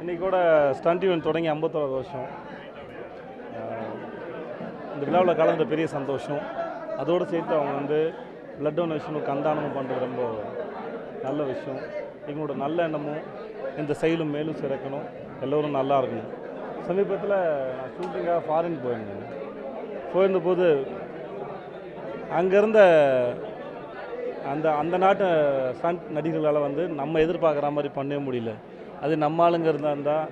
இன்றைக்கி கூட stunt event தொடங்கி 51 வருஷம். இந்த விழாவில் கலந்த பெரிய சந்தோஷம். அதோடு சேர்த்து அவங்க வந்து பிளட் டொனேஷனும் கந்தானமும் பண்ணுறது ரொம்ப நல்ல விஷயம். எங்களோட நல்ல எண்ணமும் இந்த செயலும் மேலும் சிறக்கணும், எல்லோரும் நல்லா இருக்கணும். சமீபத்தில் நான் ஷூட்டிங்காக ஃபாரின் போயிருந்தபோது அங்கே இருந்த அந்த நாட்டு ஸ்டண்ட் நடிகர்களால் வந்து நம்ம எதிர்பார்க்குற மாதிரி பண்ணவே முடியல. அது நம்ம ஆளுங்க இருந்தால்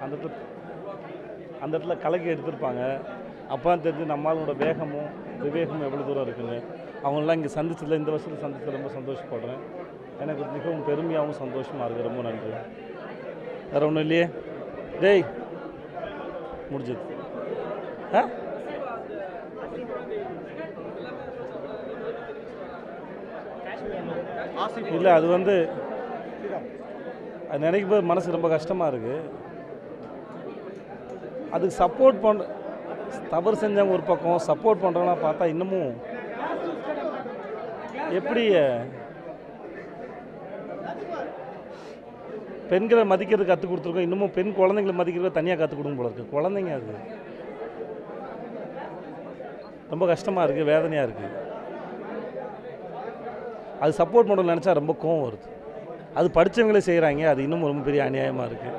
அந்த இடத்துல கலக்கி எடுத்திருப்பாங்க. அப்போ தான் தெரிஞ்சு நம்ம ஆளுங்களோட வேகமும் விவேகமும் எவ்வளோ தூரம் இருக்குன்னு. அவங்களெலாம் இங்கே சந்திச்சதில் இந்த வருஷத்தில் சந்திச்சதில் ரொம்ப சந்தோஷப்படுறேன். எனக்கு மிகவும் பெருமையாகவும் சந்தோஷமாக இருக்குது. ரொம்ப நன்றி. வேறு ஒன்றும் இல்லையே? டேய் முடிஞ்சது. இல்லை, அது வந்து அது நினைக்கும் போது மனசு ரொம்ப கஷ்டமாக இருக்குது. அதுக்கு சப்போர்ட் தவறு செஞ்சவங்க ஒரு பக்கம், சப்போர்ட் பண்ணுறவங்களாம் பார்த்தா இன்னமும் எப்படி பெண்களை மதிக்கிறது கற்றுக் கொடுத்துருக்கோம். இன்னமும் பெண் குழந்தைங்களை மதிக்கிறது தனியாக கற்றுக் கொடுங்க போல இருக்குது. குழந்தைங்க அது ரொம்ப கஷ்டமாக இருக்குது, வேதனையாக இருக்குது. அது சப்போர்ட் பண்ணணும்னு நினச்சா ரொம்ப கோவம் வருது. அது படித்தவங்களே செய்கிறாங்க, அது இன்னும் ரொம்ப பெரிய அநியாயமாக இருக்குது.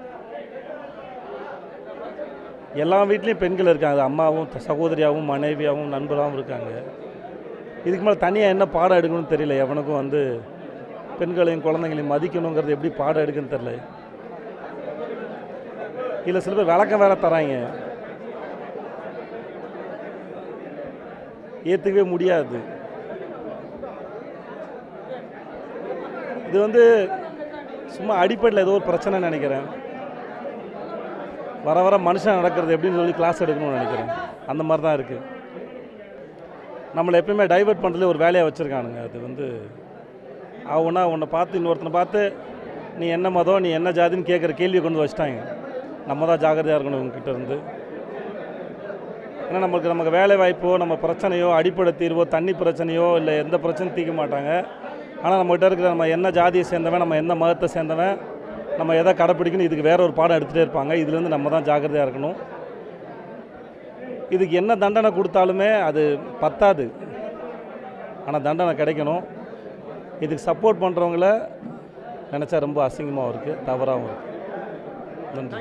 எல்லா வீட்லேயும் பெண்கள் இருக்காங்க, அம்மாவும் சகோதரியாகவும் மனைவியாகவும் நண்பராகவும் இருக்காங்க. இதுக்கு மேலே தனியாக என்ன பாடம் எடுக்கணும்னு தெரியல. எவனுக்கும் வந்து பெண்களையும் குழந்தைங்களையும் மதிக்கணுங்கிறது எப்படி பாடம் எடுக்குன்னு தெரியல. இல்லை சில பேர் விளக்கம் வேற தராங்க, ஏற்றுக்கவே முடியாது. இது வந்து சும்மா அடிப்படையில் ஏதோ ஒரு பிரச்சனை நினைக்கிறேன். வர வர மனுஷன் நடக்கிறது எப்படின்னு சொல்லி கிளாஸ் எடுக்கணும்னு நினைக்கிறேன். அந்த மாதிரி தான் இருக்குது. நம்மளை எப்பயுமே டைவெர்ட் பண்ணுறதுல ஒரு வேலையை வச்சுருக்கானுங்க. அது வந்து அவனா உன்னை பார்த்து இன்னொருத்தனை பார்த்து நீ என்ன மதம், நீ என்ன ஜாதின்னு கேட்குற கேள்வியை கொண்டு வச்சுட்டாங்க. நம்ம தான் ஜாக்கிரதையாக இருக்கணும் இவங்ககிட்ட இருந்து. ஏன்னா நமக்கு வேலை வாய்ப்போ, நம்ம பிரச்சனையோ, அடிப்படை தீர்வோ, தண்ணி பிரச்சனையோ இல்லை எந்த பிரச்சனையும் தீர்க்க மாட்டாங்க. ஆனால் நம்மகிட்ட இருக்கிற நம்ம என்ன ஜாதியை சேர்ந்தவன், நம்ம என்ன மதத்தை சேர்ந்தவன், நம்ம எதை கடைப்பிடிக்கணும், இதுக்கு வேற ஒரு பாடம் எடுத்துகிட்டே இருப்பாங்க. இதுலேருந்து நம்ம தான் ஜாக்கிரதையாக இருக்கணும். இதுக்கு என்ன தண்டனை கொடுத்தாலுமே அது பத்தாது, ஆனால் தண்டனை கிடைக்கணும். இதுக்கு சப்போர்ட் பண்ணுறவங்கள நினச்சா ரொம்ப அசிங்கமாகவும் இருக்குது, தவறாகவும் இருக்குது. நன்றி.